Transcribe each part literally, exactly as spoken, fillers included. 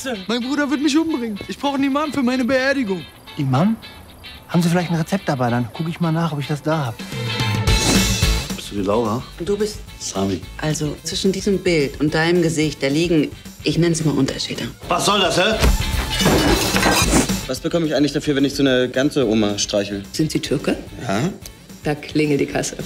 Katze. Mein Bruder wird mich umbringen. Ich brauche einen Imam für meine Beerdigung. Imam? Haben Sie vielleicht ein Rezept dabei? Dann gucke ich mal nach, ob ich das da habe. Bist du die Laura? Und du bist Sami. also zwischen diesem Bild und deinem Gesicht, da liegen, ich nenne es mal Unterschiede. Was soll das, hä? Was bekomme ich eigentlich dafür, wenn ich so eine ganze Oma streichel? Sind Sie Türke? Ja. Da klingelt die Kasse.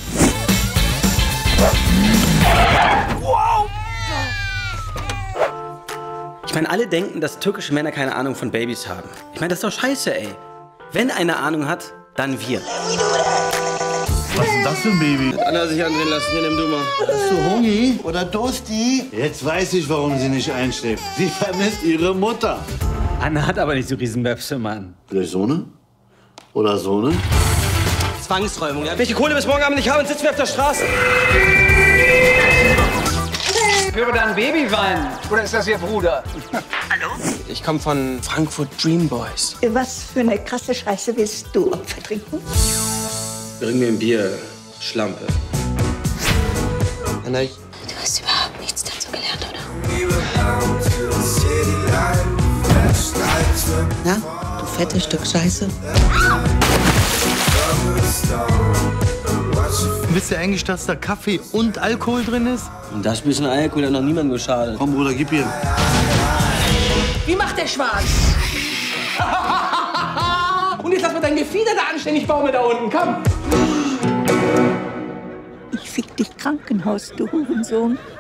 Ich meine, alle denken, dass türkische Männer keine Ahnung von Babys haben. Ich meine, das ist doch scheiße, ey. Wenn einer Ahnung hat, dann wir. Was ist das für ein Baby? Anna sich andrehen lassen, hier nimm du mal. Bist du Hungi oder Dursti? Jetzt weiß ich, warum sie nicht einschläft. Sie vermisst ihre Mutter. Anna hat aber nicht so riesen Möpse, Mann. Vielleicht Sohne? Oder Sohne? Zwangsräumung, ja? Wenn ich die Kohle bis morgen Abend nicht habe, dann sitzen wir auf der Straße. Ich höre da ein Baby weinen. Oder ist das Ihr Bruder? Hallo? Ich komme von Frankfurt Dream Boys. Was für eine krasse Scheiße willst du Opfer trinken? Bring mir ein Bier, Schlampe. Anna, ich... Du hast überhaupt nichts dazu gelernt, oder? Na, du fettes Stück Scheiße. Wisst ihr eigentlich, dass da Kaffee und Alkohol drin ist? Und das bisschen Alkohol hat noch niemandem geschadet. Komm, Bruder, gib ihr. Wie macht der Schwanz? Und jetzt lass mal dein Gefieder da anständig baumeln da unten, komm. Ich fick dich Krankenhaus, du Hurensohn.